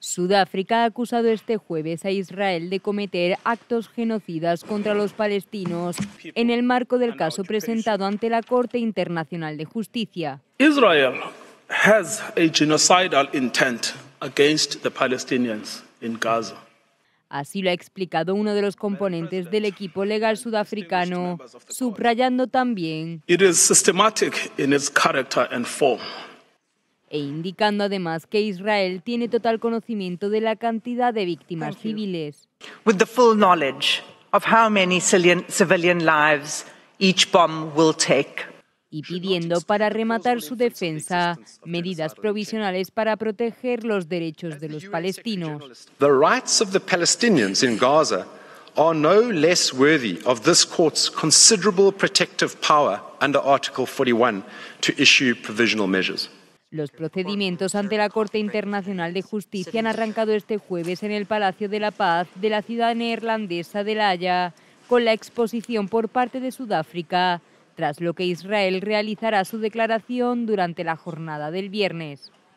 Sudáfrica ha acusado este jueves a Israel de cometer actos genocidas contra los palestinos en el marco del caso presentado ante la Corte Internacional de Justicia. Israel has a genocidal intent against the Palestinians in Gaza. Así lo ha explicado uno de los componentes del equipo legal sudafricano, subrayando también It is systematic in its character and form. E indicando además que Israel tiene total conocimiento de la cantidad de víctimas civiles. With the full knowledge of how many civilian lives each bomb will take. Y pidiendo, para rematar su defensa, medidas provisionales para proteger los derechos de los palestinos. The rights of the Palestinians in Gaza are no less worthy of this court's considerable protective power under Article 41 to issue provisional measures. Los procedimientos ante la Corte Internacional de Justicia han arrancado este jueves en el Palacio de la Paz de la ciudad neerlandesa de La Haya, con la exposición por parte de Sudáfrica, tras lo que Israel realizará su declaración durante la jornada del viernes.